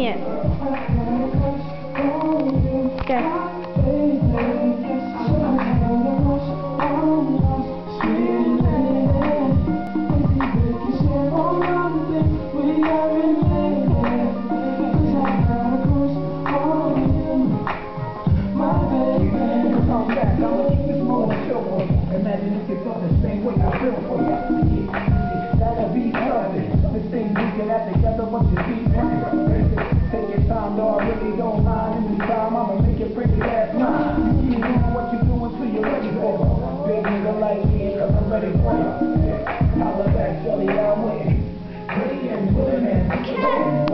it. Go. Imagine if you felt the same way I feel for you. That'll be something. This thing we can have together, but you see, take your time, though I really don't mind. Anytime I'ma make it pretty last mine. You keep doing what you're doing till you're ready for it. Big nigga like me, cause I'm ready for you. Holla back, Shelly, I'm with you. Pretty and willing and